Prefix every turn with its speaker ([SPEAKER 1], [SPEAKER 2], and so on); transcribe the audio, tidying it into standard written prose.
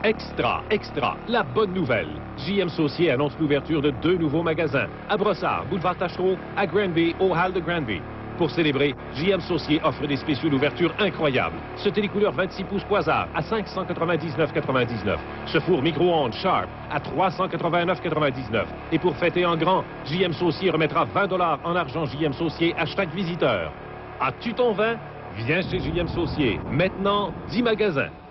[SPEAKER 1] Extra, extra, la bonne nouvelle. JM Saucier annonce l'ouverture de 2 nouveaux magasins, à Brossard, boulevard Tachereau, à Granby, au Hall de Granby. Pour célébrer, JM Saucier offre des spéciaux d'ouverture incroyables. Ce télécouleur 26 pouces Quasar à 599,99. Ce four micro-ondes Sharp à 389,99. Et pour fêter en grand, JM Saucier remettra 20 $ en argent JM Saucier à chaque visiteur. As-tu ton vin? Viens chez JM Saucier. Maintenant, 10 magasins.